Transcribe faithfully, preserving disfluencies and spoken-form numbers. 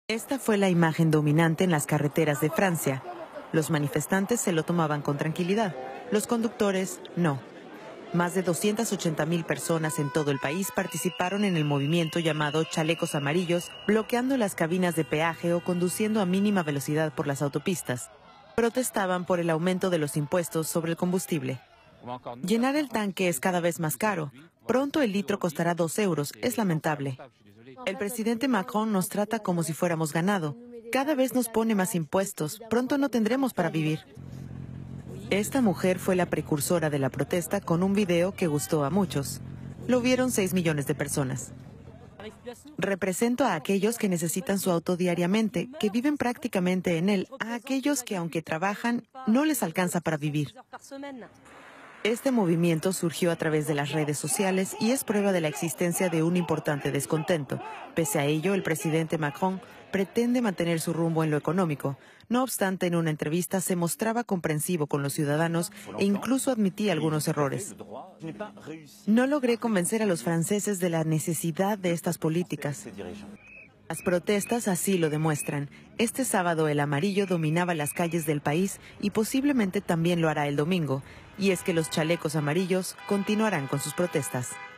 Esta fue la imagen dominante en las carreteras de Francia. Los manifestantes se lo tomaban con tranquilidad, los conductores no. Más de doscientas ochenta mil personas en todo el país participaron en el movimiento llamado Chalecos Amarillos, bloqueando las cabinas de peaje o conduciendo a mínima velocidad por las autopistas. Protestaban por el aumento de los impuestos sobre el combustible. Llenar el tanque es cada vez más caro. Pronto el litro costará dos euros. Es lamentable. El presidente Macron nos trata como si fuéramos ganado. Cada vez nos pone más impuestos. Pronto no tendremos para vivir. Esta mujer fue la precursora de la protesta con un video que gustó a muchos. Lo vieron seis millones de personas. Represento a aquellos que necesitan su auto diariamente, que viven prácticamente en él, a aquellos que, aunque trabajan, no les alcanza para vivir. Este movimiento surgió a través de las redes sociales y es prueba de la existencia de un importante descontento. Pese a ello, el presidente Macron pretende mantener su rumbo en lo económico. No obstante, en una entrevista se mostraba comprensivo con los ciudadanos e incluso admitía algunos errores. No logré convencer a los franceses de la necesidad de estas políticas. Las protestas así lo demuestran. Este sábado el amarillo dominaba las calles del país y posiblemente también lo hará el domingo. Y es que los chalecos amarillos continuarán con sus protestas.